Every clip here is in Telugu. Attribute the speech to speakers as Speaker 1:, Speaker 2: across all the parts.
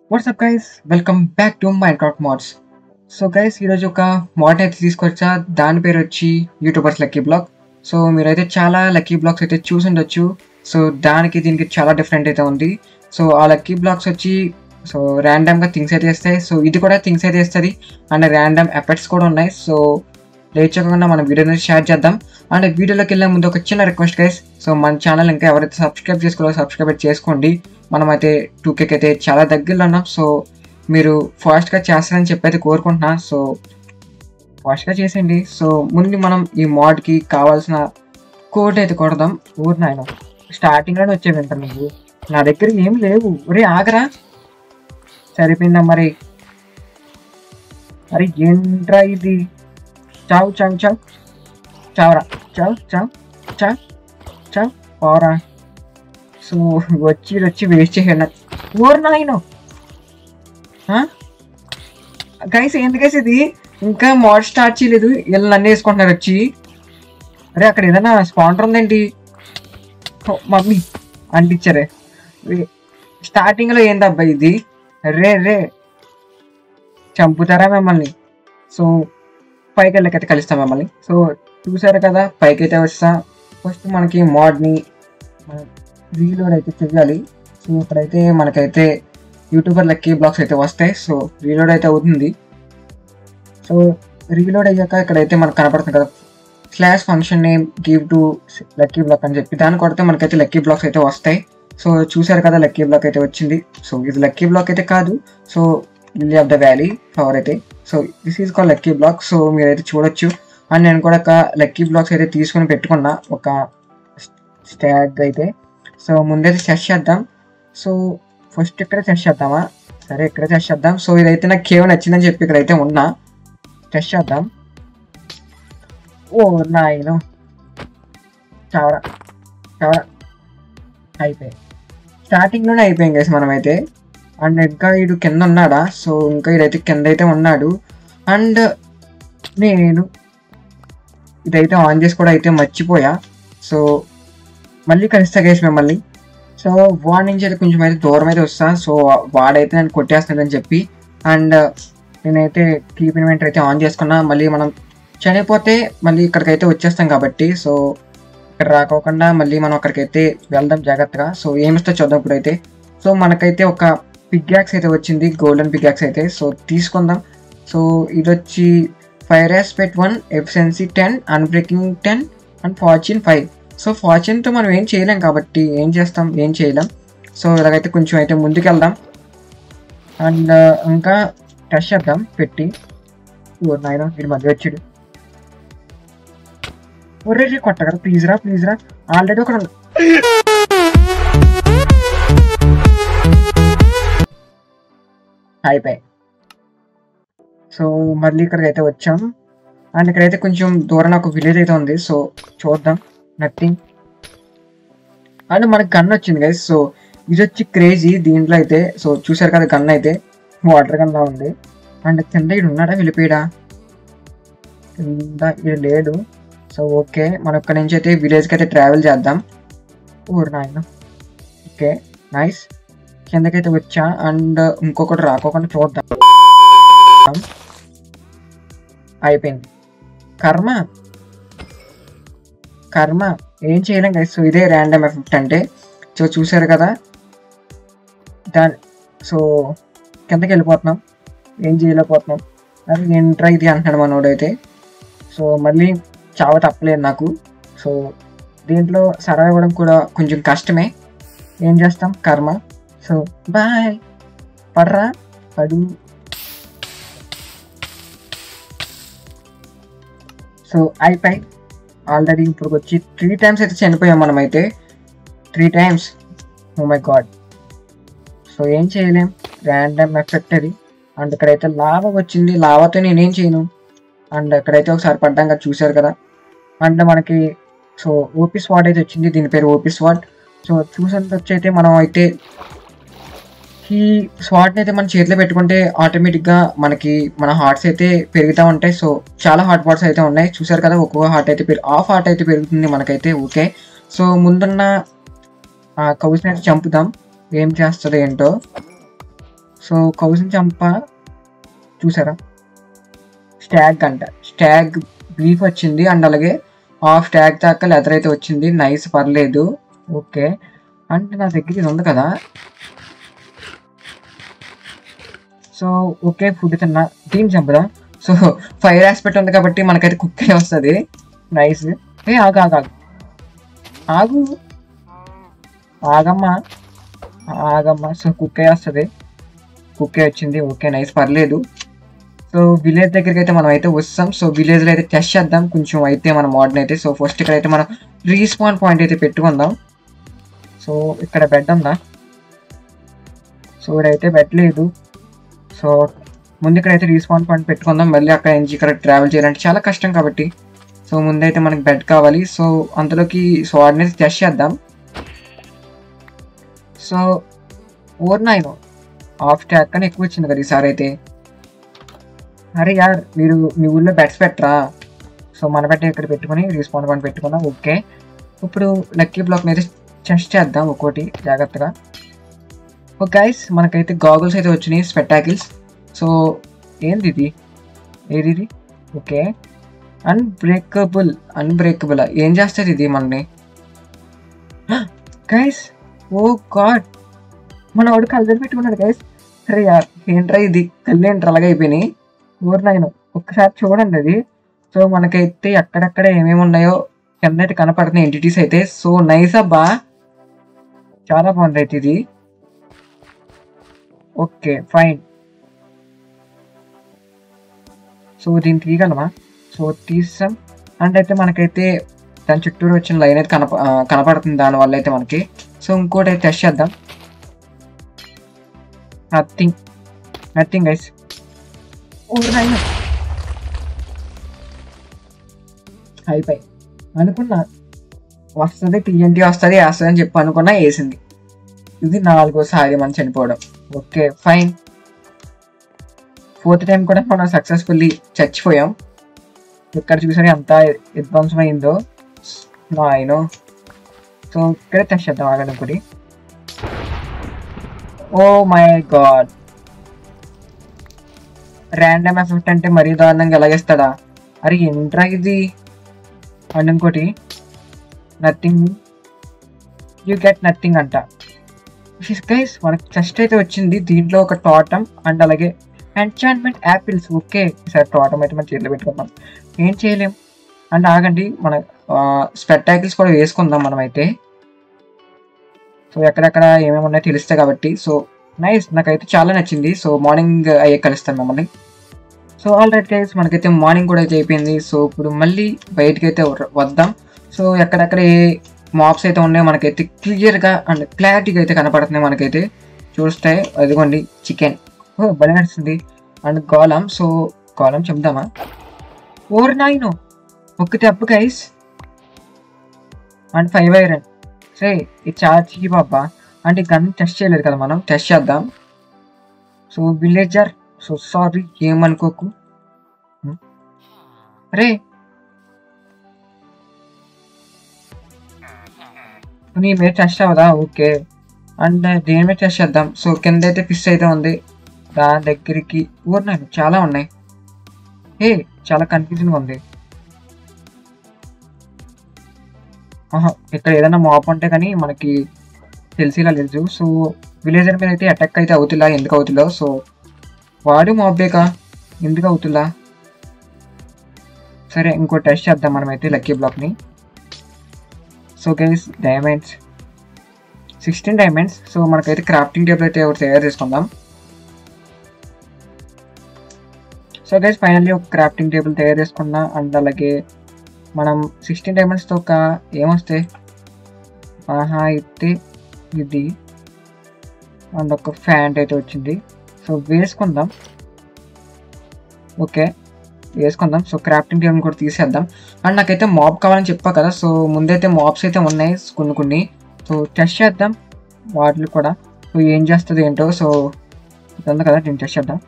Speaker 1: WhatsApp guys, welcome back to Minecraft mods. So guys, ఈరోజు ఒక మోడ్ అయితే తీసుకొచ్చా. దాని పేరు వచ్చి యూట్యూబర్స్ లక్కీ బ్లాక్. సో మీరైతే చాలా లక్కీ బ్లాక్స్ అయితే చూసి ఉండొచ్చు. సో దీనికి చాలా డిఫరెంట్ అయితే ఉంది. సో ఆ లక్కీ బ్లాక్స్ వచ్చి ర్యాండమ్గా థింగ్స్ అయితే ఇస్తాయి. సో ఇది కూడా థింగ్స్ అయితే ఇస్తుంది అండ్ ర్యాండమ్ ఎఫెక్ట్స్ కూడా ఉన్నాయి. సో లేట్ చేయకుండా మనం వీడియోని షేర్ చేద్దాం. అండ్ వీడియోలోకి వెళ్ళే ముందు ఒక చిన్న రిక్వెస్ట్ గైస్. సో మన ఛానల్ ఇంకా ఎవరైతే సబ్స్క్రైబ్ చేసుకోవాలో సబ్స్క్రైబ్ చేసుకోండి. మనమైతే 2K అయితే చాలా దగ్గరలో ఉన్నాం. సో మీరు ఫాస్ట్గా చేస్తారని చెప్పి అయితే కోరుకుంటున్నా. సో ఫాస్ట్గా చేసేయండి. సో ముందు మనం ఈ మోడ్కి కావాల్సిన కోడ్ అయితే కొడదాం. ఊరు నాయన స్టార్టింగ్లోనే వచ్చే వింటారు నువ్వు. నా దగ్గర ఏం లేవు. ఒరే ఆగరా, సరిపోయిందా మరి. అరే ఏంట్రా ఇది? చావు చావు చావు చావురా, చావు చావు చావు చావు పోరా. సో వచ్చి వేస్ట్ చేయండి. ఊరు నాయన గైస్, ఎందుకేసి ఇది ఇంకా మోడ్ స్టార్ట్ చేయలేదు. వీళ్ళు నన్ను వేసుకుంటున్నారు వచ్చి. అరే అక్కడ ఏదైనా స్పాన్సర్ ఉందేంటి? మమ్మీ అంటించారే. స్టార్టింగ్లో ఏందబ్బా ఇది? రే రే చంపుతారా మిమ్మల్ని? సో పైకి వెళ్ళకైతే కలుస్తాం మిమ్మల్ని. సో చూసారు కదా, పైకి అయితే వస్తా. ఫస్ట్ మనకి మోడ్ని రీలోడ్ అయితే చేయాలి. సో ఇప్పుడైతే మనకైతే యూట్యూబర్ లక్కీ బ్లాక్స్ అయితే వస్తాయి. సో రీలోడ్ అయితే అవుతుంది. సో రీలోడ్ అయ్యాక ఇక్కడైతే మనకు కనపడుతుంది కదా, slash function name give to lucky block అని చెప్పి దాన్ని కొడితే మనకైతే లక్కీ బ్లాక్స్ అయితే వస్తాయి. సో చూసారు కదా, లక్కీ బ్లాక్ అయితే వచ్చింది. సో ఇది లక్కీ బ్లాక్ అయితే కాదు. So lily of the valley flower అయితే. So this is call lucky block. So మీరైతే చూడొచ్చు. అండ్ నేను కూడా ఒక లక్కీ బ్లాక్స్ అయితే తీసుకొని పెట్టుకున్నా, ఒక స్టాగ్ అయితే. సో ముందైతే సెట్ చేద్దాం. సో ఫస్ట్ ఇక్కడ టెస్ట్ చేద్దామా? సరే ఇక్కడ టెస్ట్ చేద్దాం. సో ఇదైతే నాకు కేవ్ నచ్చిందని చెప్పి ఇక్కడైతే ఉన్నా. టెస్ట్ చేద్దాం. ఓ నాయను, చావరా చావరా. అయిపోయాయి, స్టార్టింగ్లోనే అయిపోయాం కదా మనమైతే. అండ్ ఇంకా వీడు కింద ఉన్నాడా? సో ఇంకా ఇదైతే కింద అయితే ఉన్నాడు. అండ్ నేను ఇదైతే ఆన్ చేసి కూడా అయితే మర్చిపోయా. సో మళ్ళీ కలుస్తా గైస్ మిమ్మల్ని. సో వాడి నుంచి అయితే కొంచెం అయితే దూరం అయితే వస్తా. సో వాడైతే నేను కొట్టేస్తున్నాడని చెప్పి. అండ్ నేనైతే కీప్ ఇన్వెంటర్ అయితే ఆన్ చేసుకున్నా. మళ్ళీ మనం చనిపోతే మళ్ళీ ఇక్కడికైతే వచ్చేస్తాం కాబట్టి సో ఇక్కడ రాకోకుండా మళ్ళీ మనం అక్కడికైతే వెళ్దాం జాగ్రత్తగా. సో ఏమిస్తో చూద్దాం ఇప్పుడైతే. సో మనకైతే ఒక పిగ్యాక్స్ అయితే వచ్చింది, గోల్డెన్ పిగ్యాక్స్ అయితే. సో తీసుకుందాం. సో ఇది వచ్చి fire aspect 1, efficiency 10, unbreaking 10 and fortune 5. So ఫార్చ్యూన్తో మనం ఏం చేయలేం కాబట్టి ఏం చేయలేం. సో ఇలాగైతే కొంచెం అయితే ముందుకెళ్దాం. అండ్ ఇంకా టెస్ట్ చేద్దాం పెట్టి. నాయన వీడి మధ్య వచ్చాడు. ఒరే కొట్టగలరా, ప్లీజ్ రా. ఆల్రెడీ ఒక అయిపోయాయి. సో మళ్ళీ ఇక్కడికైతే వచ్చాం. అండ్ ఇక్కడైతే కొంచెం దూరం ఒక విలేజ్ అయితే ఉంది. సో చూద్దాం. నథింగ్. అండ్ మనకి గన్ వచ్చింది గైస్. సో ఇది వచ్చి క్రేజీ దీంట్లో అయితే. సో చూసారు కదా, గన్ అయితే వాటర్ గన్లా ఉంది. అండ్ కింద ఇడు ఉన్నాడా, వెళ్ళిపోయాడా? కింద ఇది లేడు. సో ఓకే, మనం ఇక్కడ నుంచి అయితే విలేజ్కి అయితే ట్రావెల్ చేద్దాం. ఊరు నాయన. ఓకే నైస్, కిందకైతే వచ్చా. అండ్ ఇంకొకటి రాకోకుండా చూద్దాం. అయిపోయింది. కర్మ ఏం చేయలేం గైస్. సో ఇదే ర్యాండమ్ ఎఫెక్ట్ అంటే. సో చూసారు కదా సో కిందకి వెళ్ళిపోతున్నాం, ఏం చేయలేకపోతున్నాం. అది ఏంట్రా ఇది అంటున్నాడు మనోడైతే. సో మళ్ళీ చావ తప్పలేదు నాకు. సో దీంట్లో సర్వైవ్ అవ్వడం కూడా కొంచెం కష్టమే, ఏం చేస్తాం, కర్మ. సో బాయ్, పడు. సో అయిపోయి ఆల్రెడీ ఇప్పుడు వచ్చి 3 times అయితే చనిపోయాం మనమైతే. 3 times. Oh my god. So ఏం చేయలేం, ర్యాండమ్ ఎఫెక్ట్ అది. అండ్ ఇక్కడైతే లావా వచ్చింది, లావాతో నేనేం చేయను. అండ్ ఇక్కడైతే ఒకసారి పడ్డాం కదా, చూసారు కదా. అండ్ మనకి సో ఓపీ స్వాడ్ అయితే వచ్చింది, దీని పేరు ఓపీ స్వాడ్. సో చూసినంత వచ్చి అయితే మనం అయితే ఈ స్వాడ్ని అయితే మన చేతిలో పెట్టుకుంటే ఆటోమేటిక్గా మన హార్ట్స్ అయితే పెరుగుతూ ఉంటాయి. సో చాలా హార్ట్ పార్ట్స్ అయితే ఉన్నాయి, చూసారు కదా. ఒక్కొక్క హార్ట్ అయితే హాఫ్ హార్ట్ అయితే పెరుగుతుంది మనకైతే. ఓకే, సో ముందున్న కౌస్ని అయితే చంపుదాం, ఏం చేస్తుందో ఏంటో. సో కౌస్ని చంప చూసారా, స్టాగ్ అంట, స్టాగ్ బీఫ్ వచ్చింది అండ్ అలాగే హాఫ్ స్టాగ్ దాకా లెదర్ అయితే వచ్చింది. నైస్, పర్లేదు. ఓకే, అంటే నా దగ్గర ఇది ఉంది కదా. సో ఓకే, ఫుడ్ తిన్నా, దీన్ని చంపుదాం. సో ఫైర్ ఆస్పెక్ట్ ఉంది కాబట్టి మనకైతే కుక్ అయి వస్తుంది. నైస్. ఏ ఆగు ఆగు ఆగు ఆగు, ఆగమ్మా ఆగమ్మా. సో కుక్ అయి వస్తుంది, కుక్ అయి వచ్చింది. ఓకే నైస్, పర్లేదు. సో విలేజ్ దగ్గరికి అయితే మనం అయితే వస్తాం. సో విలేజ్లో అయితే టెస్ట్ చేద్దాం కొంచెం అయితే మన మోడర్న్ అయితే. సో ఫస్ట్ ఇక్కడ అయితే మనం రీస్పాన్ పాయింట్ అయితే పెట్టుకుందాం. సో ఇక్కడ బెడ్ ఉందా? సో ఇక్కడైతే బెడ్ లేదు. సో ముందు ఇక్కడైతే రీస్పాన్ పాయింట్ పెట్టుకుందాం. మళ్ళీ అక్కడ నుంచి ఇక్కడ ట్రావెల్ చేయాలంటే చాలా కష్టం కాబట్టి సో ముందైతే మనకి బెడ్ కావాలి. సో అందులోకి స్వాడ్ని టెస్ట్ చేద్దాం. సో 4-9 హాఫ్ స్టాక్ అని ఎక్కువ వచ్చింది కదా ఈసారి అయితే. అరే యార్, మీరు మీ ఊళ్ళో బెడ్స్ పెట్టరా? సో మన బెడ్ ఇక్కడ పెట్టుకుని రీస్పాన్ పాయింట్ పెట్టుకుందాం. ఓకే, ఇప్పుడు లక్కీ బ్లాక్ మీద టెస్ట్ చేద్దాం ఒక్కోటి జాగ్రత్తగా. ఓకే గైస్, మనకైతే గాగుల్స్ అయితే వచ్చినాయి, స్పెక్టాకిల్స్. సో ఏంది ఇది, ఏది ఇది? ఓకే, అన్బ్రేకబుల్ ఏం చేస్తుంది ఇది మనని? గైస్, ఓ గాడ్, మన వాడు కళ్ళజోడు పెట్టుకున్నాడు గైస్. అరే యార్, ఏంట్రా ఇది, కళ్ళు ఏంట్రా అలాగే అయిపోయినాయి. 4-9 ఒక్కసారి చూడండి అది. సో మనకైతే ఎక్కడెక్కడ ఏమేమి ఉన్నాయో కింద అయితే కనపడుతున్నాయి ఎంటిటీస్ అయితే. సో నైస్ అబ్బా, చాలా బాగుంది అయితే ఇది. Okay fine. సో దీన్ని తీయగలమా? సో తీసాం. అండ్ అయితే మనకైతే దాని చుట్టూరు వచ్చిన లైన్ అయితే కనపడుతుంది దానివల్ల అయితే మనకి. సో ఇంకోటి అయితే టెస్ట్ చేద్దాం. Nothing guys. అయిపోయి అనుకున్నా వస్తుంది, టీఎన్టీ వస్తుంది వేస్తుంది అని చెప్పి అనుకున్నా, వేసింది. ఇది 4వసారి మనం చనిపోవడం. Okay fine. 4th టైం కూడా మనం సక్సెస్ఫుల్లీ చచ్చిపోయాం. ఇక్కడ చూసారు ఎంత విధ్వంసమైందో నాయనో. సో ఇక్కడే టెస్ట్ చేద్దాం, ఆగడం ఒకటి. Oh my god, random effect అంటే మరీ దారుణంగా ఎలాగేస్తాడా? అరే ఏంట్రా ఇది? అండ్ ఇంకోటి నథింగ్, యూ గెట్ నథింగ్ అంట. గైస్ మనకి చెస్ట్ అయితే వచ్చింది, దీంట్లో ఒక టోటమ్ అండ్ అలాగే ఎంచాంట్మెంట్ యాపిల్స్. ఓకే, ఈసారి టోటమ్ అయితే మనం చేతిలో పెట్టుకుందాం, ఏం చేయలేం. అండ్ ఆగండి, మన స్పెక్టాకిల్స్ కూడా వేసుకుందాం మనమైతే. సో ఎక్కడెక్కడ ఏమేమి ఉన్నాయో తెలుస్తాయి కాబట్టి. సో నైస్, నాకైతే చాలా నచ్చింది. సో మార్నింగ్ అయ్యే కలుస్తాను మిమ్మల్ని. సో ఆల్ రైట్ గైస్, మనకైతే మార్నింగ్ కూడా అయితే అయిపోయింది. సో ఇప్పుడు మళ్ళీ బయటకి అయితే వద్దాం. సో ఎక్కడెక్కడ ఏ మాప్స్ అయితే ఉన్నాయో మనకైతే క్లియర్గా అండ్ క్లారిటీగా అయితే కనపడుతున్నాయి మనకైతే చూస్తే. అదిగోండి చికెన్, ఓ భలే నడుస్తుంది. అండ్ గోళం, సో గోళం చెప్దామా? 4-9 ఒక్క దెబ్బ గైస్. And 5 iron. సరే ఇది చాలా చీప్ అబ్బా. అంటే గన్ టెస్ట్ చేయలేదు కదా మనం, టెస్ట్ చేద్దాం. సో విలేజర్, సో సారీ ఏమనుకోకు. అరే నీ మీద టెస్ట్ అవ్వదా? ఓకే, అండ్ దేని మీద టెస్ట్ చేద్దాం. సో కింద అయితే ఫిష్ అయితే ఉంది, దాని దగ్గరికి ఊరినాయి చాలా ఉన్నాయి. ఏ చాలా కన్ఫ్యూజన్గా ఉంది. ఇక్కడ ఏదైనా మాప్ ఉంటే కానీ మనకి తెలిసేలా లేదు. సో విలేజర్ మీద అయితే అటాక్ అయితే అవుతుందా, ఎందుకు అవుతుందో. సో వాడు మాబ్బేకా, ఎందుకు అవుతుందా? సరే ఇంకో టెస్ట్ చేద్దాం మనమైతే లక్కీ బ్లాక్ని. So guys diamonds, 16 diamonds. So మనకైతే క్రాఫ్టింగ్ టేబుల్ అయితే ఒకటి తయారు చేసుకుందాం. సో గైస్ ఫైనల్లీ ఒక క్రాఫ్టింగ్ టేబుల్ తయారు చేసుకున్నా. అండ్ అలాగే మనం 16 డైమండ్స్తో ఒక ఏమొస్తాయి అయితే ఇది, అండ్ ఒక ఫ్యాంట్ అయితే వచ్చింది. సో వేసుకుందాం. ఓకే వేసుకుందాం. సో క్రాఫ్టింగ్ టేబుల్ కూడా తీసేద్దాం. అండ్ నాకైతే మాబ్ కావాలని చెప్పా కదా. సో ముందైతే మాబ్స్ అయితే ఉన్నాయి కొన్ని. సో టెస్ట్ చేద్దాం వాటిని కూడా. సో ఏం చేస్తుంది ఏంటో. సో ఇది ఉంది కదా, నేను టెస్ట్ చేద్దాం.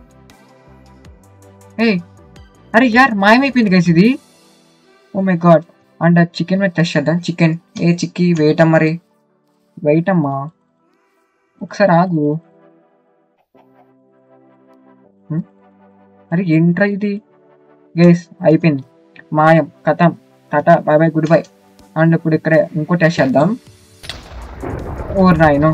Speaker 1: అరే యార్ మాయమైపోయింది గైస్ ఇది. Oh my god. And chicken మీద టెస్ట్ చేద్దాం. చికెన్ చిక్కి వెయిట్ అమ్మా, ఒకసారి ఆగు. అరే ఏంట్రా ఇది గైస్, అయిపోయింది, మాయం, కథం, టాటా, bye bye, good bye. And ఇప్పుడు ఇక్కడ ఇంకో టెస్ట్ చేద్దాం. ఓర్ నాయను,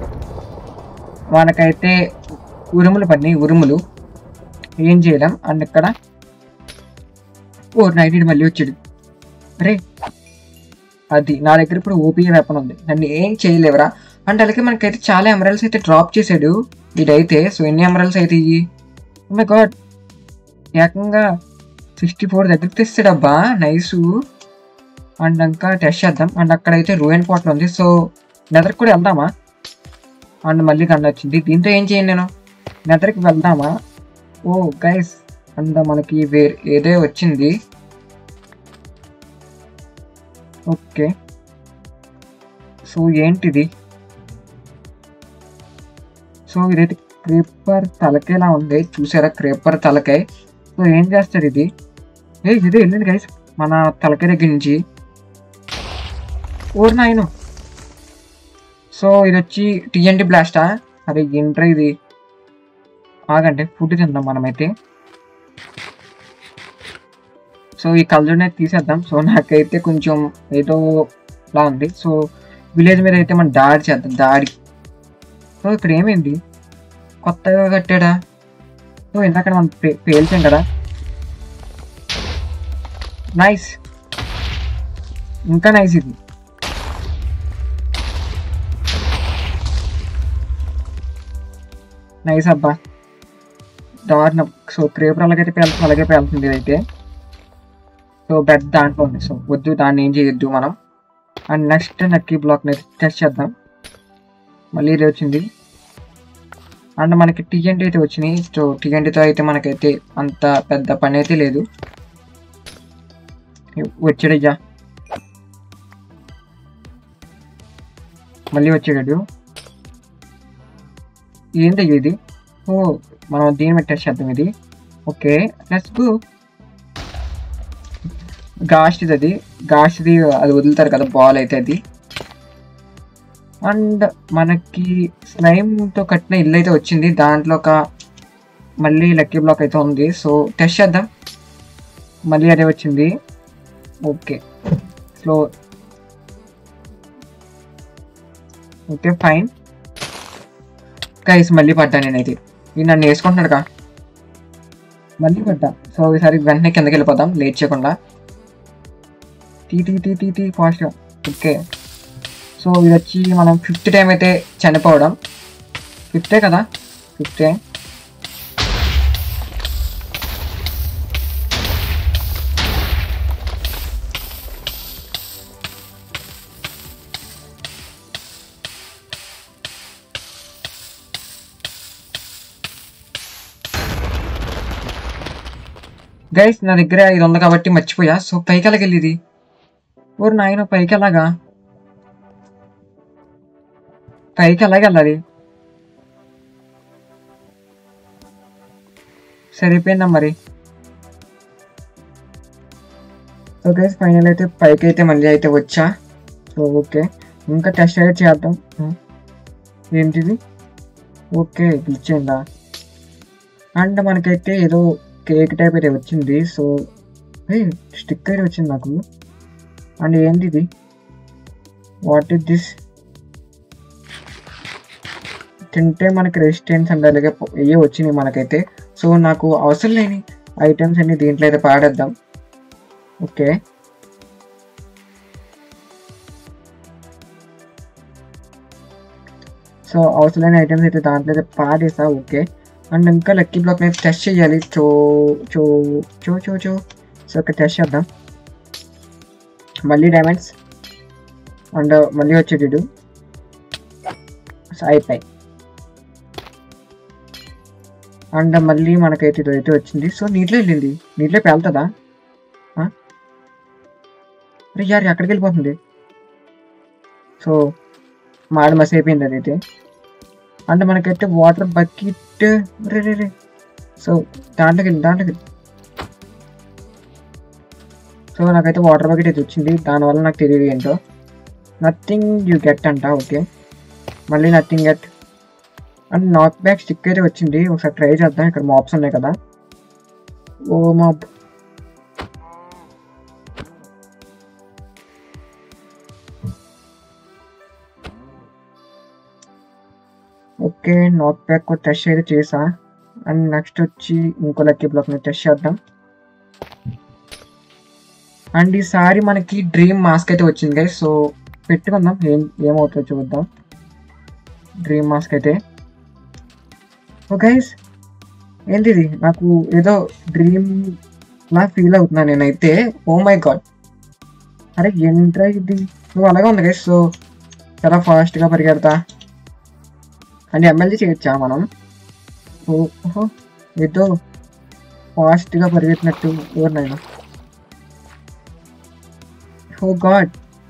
Speaker 1: మనకైతే ఉరుములు పడినాయి, ఉరుములు ఏం చేయలేం. అండ్ ఇక్కడ ఓర్ నైట్ మళ్ళీ వచ్చాడు. అరే అది నా దగ్గర ఇప్పుడు ఓపీ వెపన్ ఉంది, నన్ను ఏం చేయలేవరా. అండ్ అలాగే మనకైతే చాలా ఎమరల్స్ అయితే డ్రాప్ చేశాడు ఇదైతే. సో ఎన్ని ఎమరల్స్ అయితే ఇవి, ఓ మై గాడ్, ఏకంగా 64 దగ్గరికి తెస్తాడబ్బా, నైసు. అండ్ ఇంకా టెస్ట్ చేద్దాం. అండ్ అక్కడైతే రూయన్ పాట్లు ఉంది, సో నెదర్కి కూడా వెళ్దామా. అండ్ మళ్ళీ గన్ వచ్చింది, దీంతో ఏం చేయను నేను, నెదర్కి వెళ్దామా. ఓ గైస్, అండ్ మనకి ఏదో వచ్చింది. ఓకే, సో ఏంటిది, సో ఇదైతే క్రేపర్ తలకేలా ఉంది, చూసారా, క్రేపర్ తలకాయ. సో ఏం చేస్తారు ఇది, ఇదే వెళ్ళింది గైస్ మన తలకాయ దగ్గర నుంచి. ఓర్ నాయను, సో ఇది వచ్చి టీఎన్టీ బ్లాస్టా. అరే ఏంట్రా ఇది, ఆగండి ఫుడ్ తిందాం మనమైతే. సో ఈ కలర్ని తీసేద్దాం. సో నాకైతే కొంచెం ఏదో లా ఉంది. సో విలేజ్ మీద అయితే మనం దాడి చేద్దాం, దాడి. సో ఇక్కడ ఏమైంది, కొత్తగా కట్టాడా. సో ఇందాక మనం పేల్చాం కదా, నైస్, ఇంకా నైస్ ఇది. నైస్ అబ్బా, దారుణం. సో క్రేపర్ అలాగైతే పేలుతుంది, అలాగే పేలుతుంది అయితే. సో బెడ్ దాంట్లో ఉంది, సో వద్దు, దాన్ని ఏం చేయొద్దు మనం. అండ్ నెక్స్ట్ లక్కీ బ్లాక్ని అయితే టెస్ట్ చేద్దాం. మళ్ళీ ఇది వచ్చింది. అండ్ మనకి టీఎన్టీ అయితే వచ్చినాయి. సో టీఎన్టీతో అయితే మనకైతే అంత పెద్ద పని అయితే లేదు. వచ్చాడయ్యా, మళ్ళీ వచ్చాడు. ఏంటయ్యా ఇది, ఓ మనం దీని మీద టెస్ట్ చేద్దాం ఇది. Okay let's go. గాస్ట్ది అది, గాస్ట్ది అది వదులుతారు కదా బాల్ అయితే అది. అండ్ మనకి స్లైమ్తో కట్టిన ఇల్లు అయితే వచ్చింది, దాంట్లో ఒక మళ్ళీ లక్కీ బ్లాక్ అయితే ఉంది. సో టెస్ట్ చేద్దాం, మళ్ళీ అదే వచ్చింది. Okay slow, okay fine. Guys మళ్ళీ పడ్డా నేనైతే, ఇది నన్ను వేసుకుంటున్నాడుగా, మళ్ళీ పడ్డా. సో ఈసారి వెంటనే కిందకి వెళ్ళిపోదాం లేట్ చేయకుండా. టీ ఫాస్ట్గా. ఓకే, సో ఇది వచ్చి మనం 5th టైం అయితే చనిపోవడం. 5th కదా, 5th. గైస్ నా దగ్గర ఇది ఉంది కాబట్టి మర్చిపోయా. సో పైకి ఎలాగెళ్ళి ఇది, ఓరు నాయన, పైకి ఎలాగా, పైకి ఎలాగెళ్ళాలి. సరిపోయిందా మరి. సో గైస్ ఫైనల్ అయితే పైకి అయితే మళ్ళీ అయితే వచ్చా. సో ఓకే, ఇంకా టెస్ట్ అయితే చేద్దాం. ఏంటిది, ఓకే గ్లిచ్ అయిందా. అండ్ మనకైతే ఏదో కేక్ టైప్ అయితే వచ్చింది. సో స్టిక్ అయితే వచ్చింది నాకు. అండ్ ఏంది ఇది, వాట్ ఇస్ దిస్, తింటే మనకి రెసిస్టెన్స్ అండ్ అలాగే ఇవే వచ్చినాయి మనకైతే. సో నాకు అవసరం లేని ఐటమ్స్ అన్ని దీంట్లో అయితే పాడేద్దాం. ఓకే, సో అవసరం లేని ఐటమ్స్ అయితే దాంట్లో అయితే పాడేసా. ఓకే, అండ్ ఇంకా లక్కీ బ్లాక్ అయితే టెస్ట్ చేయాలి. చో చో చో చో చో సో ఇక్కడ టెస్ట్ చేద్దాం. మళ్ళీ డైమండ్స్ అండ్ మళ్ళీ వచ్చేటిడు అయిపోయి. అండ్ మళ్ళీ మనకైతే ఇదైతే వచ్చింది. సో నీటిలో వెళ్ళింది, నీటిలో పేలుతుందా. అరే యార్ ఎక్కడికి వెళ్ళిపోతుంది. సో మాడ మసి అయిపోయింది అదైతే. అంటే మనకైతే వాటర్ బకెట్, రే సో దాంట్లోకి వెళ్ళి. సో నాకైతే వాటర్ బకెట్ అయితే వచ్చింది, దానివల్ల నాకు తెలియదు ఏంటో. నథింగ్ యూ గెట్ అంట. ఓకే, మళ్ళీ nothing get. And knock back stick అయితే వచ్చింది, ఒకసారి ట్రై చేద్దాం. ఇక్కడ మాప్స్ ఉన్నాయి కదా. ఓ మా ఓకే, నాట్ ప్యాక్ టెస్ట్ అయితే చేసా. అండ్ నెక్స్ట్ వచ్చి ఇంకో లక్కీ బ్లాక్ని టెస్ట్ చేద్దాం. అండ్ ఈసారి మనకి డ్రీమ్ మాస్క్ అయితే వచ్చింది గైస్. సో పెట్టుకుందాం, ఏమవుతుందో చూద్దాం. డ్రీమ్ మాస్క్ అయితే ఓ గైస్, ఏంటి ఇది? నాకు ఏదో డ్రీమ్ లా ఫీల్ అవుతున్నాను నేనైతే. ఓ మై గాడ్, అరే ఏంట్రా ఇది? సో అలాగే ఉంది గైస్. సో చాలా ఫాస్ట్గా పరిగెడతా. అంటే ఎమ్మెల్యే చేయొచ్చా మనం? ఓహో, ఏదో ఫాస్ట్గా పరిగెత్తినట్టు. ఎవరినైనా ఓ గాడ్,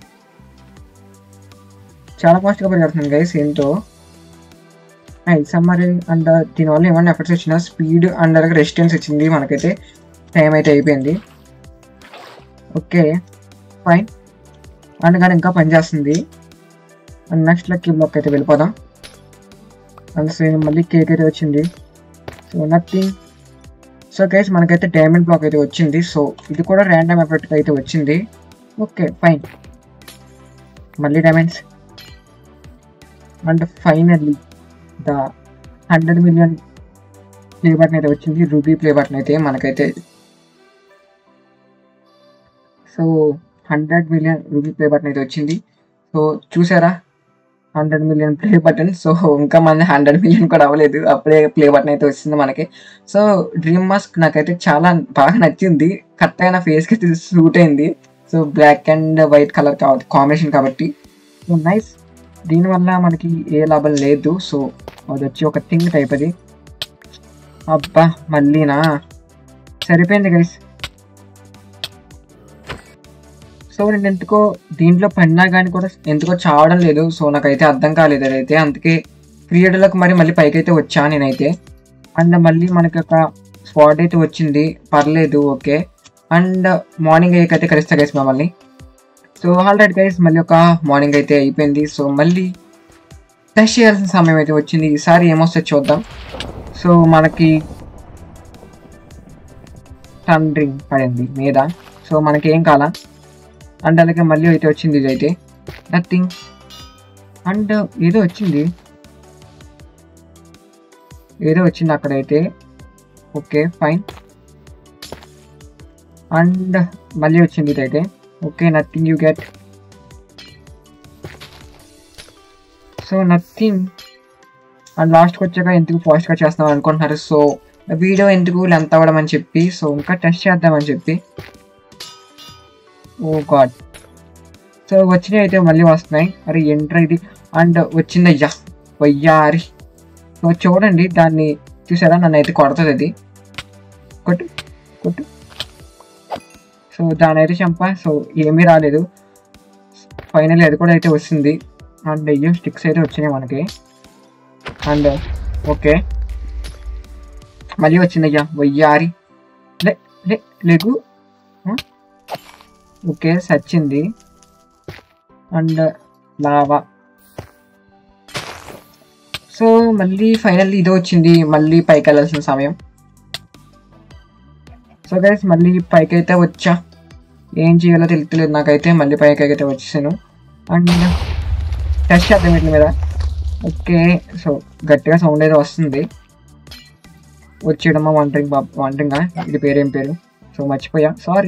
Speaker 1: చాలా ఫాస్ట్గా పరిగెడుతున్నాను గైస్. ఏంటో సమ్మర్ అండ్ దీనివల్ల ఏమన్నా ఎఫెక్ట్స్ వచ్చినా స్పీడ్ అండ్ అలాగే రెసిస్టెన్స్ ఇచ్చింది మనకైతే. టైం అయితే అయిపోయింది. Okay fine. అండ్ కానీ ఇంకా పనిచేస్తుంది. అండ్ నెక్స్ట్ లక్కీ బ్లాక్ అయితే వెళ్ళిపోదాం. అండ్ సేమ్ మళ్ళీ కేక్ అయితే వచ్చింది. So nothing. సో గైస్ మనకైతే డైమండ్ బ్లాక్ అయితే వచ్చింది. సో ఇది కూడా ర్యాండమ్ ఎఫెక్ట్ అయితే వచ్చింది. ఓకే ఫైన్, మళ్ళీ diamonds. And finally the 100 million play button అయితే వచ్చింది. రూబీ ప్లే బటన్ అయితే మనకైతే. So 100 million ruby play button అయితే వచ్చింది. సో చూసారా, 100 million ప్లే బటన్. సో ఇంకా మన 100 million కూడా అవ్వలేదు, అప్పుడే ప్లే బటన్ అయితే వచ్చింది మనకి. సో డ్రీమ్ మాస్క్ నాకైతే చాలా బాగా నచ్చింది. కరెక్ట్ అయిన ఫేస్కి అయితే సూట్ అయింది. So black and white colour combination కాబట్టి సో నైస్. దీనివల్ల మనకి ఏ లాభం లేదు. సో అది వచ్చి ఒక థింగ్ టైప్ అది. అబ్బా మళ్ళీనా, సరిపోయింది గైస్. సో నేను ఎందుకో దీంట్లో పడినా కానీ కూడా ఎందుకో చావడం లేదు. సో నాకైతే అర్థం కాలేదు అదైతే. అందుకే క్రియేటర్లకు మళ్ళీ పైకి అయితే వచ్చా నేనైతే. అండ్ మళ్ళీ మనకి ఒక స్పాట్ అయితే వచ్చింది, పర్లేదు ఓకే. అండ్ మార్నింగ్ అయితే కలుస్తా గైస్ మమ్మల్ని. సో ఆల్రైట్ గైస్, మళ్ళీ ఒక మార్నింగ్ అయితే అయిపోయింది. సో మళ్ళీ టెస్ట్ చేయాల్సిన సమయం అయితే వచ్చింది. ఈసారి ఏమొస్తుంది చూద్దాం. సో మనకి థండరింగ్ పడింది మీద. సో మనకి ఏం కాలా. అండ్ అలాగే మళ్ళీ అయితే వచ్చింది ఇదైతే నథింగ్. అండ్ ఏదో వచ్చింది అక్కడైతే. Okay fine. అండ్ మళ్ళీ వచ్చింది ఇదైతే. Okay nothing you get. So nothing. And లాస్ట్కి వచ్చాక ఎందుకు ఫాస్ట్గా చేస్తున్నాం అనుకుంటున్నారు. సో వీడియో ఎందుకు లెంత్ అవ్వడం అని చెప్పి, సో ఇంకా టెస్ట్ చేద్దామని చెప్పి. ఓ గాడ్. సో వచ్చినవి అయితే మళ్ళీ వస్తున్నాయి. అరే ఎంట్రా ఇది. అండ్ వచ్చిందయ్యా వయ్యారి. సో చూడండి, దాన్ని చూసారా, నన్ను అయితే కొడుతుంది అది. కొట్టు కొట్టు. సో దాని అయితే చంప. సో ఏమీ రాలేదు. ఫైనల్లీ అది కూడా అయితే వస్తుంది. అండ్ అయ్యో స్టిక్స్ అయితే వచ్చినాయి మనకి. అండ్ ఓకే మళ్ళీ వచ్చిందయ్యా వయ్యారి. లేకు. ఓకే సచ్చింది. And lava. సో మళ్ళీ ఫైనల్లీ ఇది వచ్చింది. మళ్ళీ పైకి వెళ్ళాల్సిన సమయం. సో గైస్ మళ్ళీ పైకి అయితే వచ్చా. ఏం చేయాలో తెలియట్లేదు నాకైతే. మళ్ళీ పైకి అయితే వచ్చేసాను. అండ్ టెస్ట్ చేద్దాం వీటి మీద. ఓకే సో గట్టిగా సౌండ్ అయితే వస్తుంది. వచ్చేయడమా వంటరింగా ఇది పేరేం పేరు? సో మర్చిపోయా, సారీ.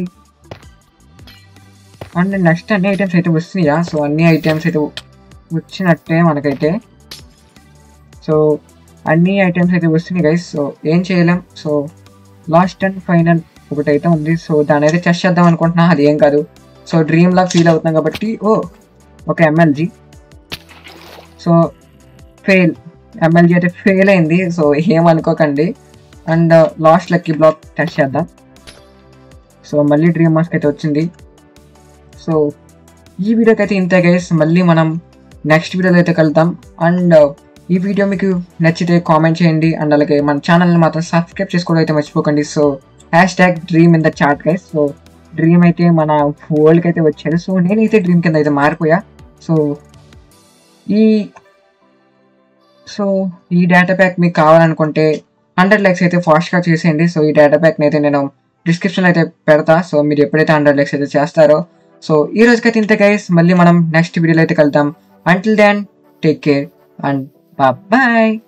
Speaker 1: అండ్ నెక్స్ట్ అన్ని ఐటమ్స్ అయితే వస్తున్నాయా? సో అన్ని ఐటమ్స్ అయితే వచ్చినట్టే మనకైతే. సో అన్ని ఐటమ్స్ అయితే వస్తున్నాయి గైస్. సో ఏం చేయలేం. సో లాస్ట్ అండ్ ఫైనల్ ఒకటి అయితే ఉంది. సో దాని అయితే టెస్ట్ చేద్దాం అనుకుంటున్నా. అది ఏం కాదు. సో డ్రీమ్ లా ఫీల్ అవుతున్నాం కాబట్టి. ఒక MLG. సో MLG అయితే ఫెయిల్ అయింది. సో ఏమనుకోకండి. And last lucky block test చేద్దాం. సో మళ్ళీ డ్రీమ్ మాస్క్ అయితే వచ్చింది. సో ఈ వీడియోకి అయితే ఇంతే గైస్. మళ్ళీ మనం నెక్స్ట్ వీడియోలో అయితే కలుద్దాం. అండ్ ఈ వీడియో మీకు నచ్చితే కామెంట్ చేయండి. అండ్ అలాగే మన ఛానల్ని మాత్రం సబ్స్క్రైబ్ చేసుకోవడం అయితే మర్చిపోకండి. So #dream in the chat guys. So dream అయితే మన వరల్డ్కి అయితే వచ్చాడు. సో నేనైతే డ్రీమ్ కింద అయితే మారిపోయా. సో ఈ డేటా ప్యాక్ మీకు కావాలనుకుంటే 100 లైక్స్ అయితే ఫాస్ట్గా చేసేయండి. సో ఈ డేటా ప్యాక్ని అయితే నేను డిస్క్రిప్షన్లో అయితే పెడతా. సో మీరు ఎప్పుడైతే 100 లైక్స్ అయితే చేస్తారో, సో ఈ రోజుకైతే ఇంతే గైస్. మళ్ళీ మనం నెక్స్ట్ వీడియోలో అయితే కలుద్దాం. Until then take care and bye.